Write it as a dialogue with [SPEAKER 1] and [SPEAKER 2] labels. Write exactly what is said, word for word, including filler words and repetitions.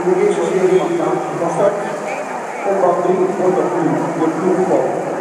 [SPEAKER 1] de eerste serie mag gaan van start. Op baan drie wordt opnieuw de ploeg van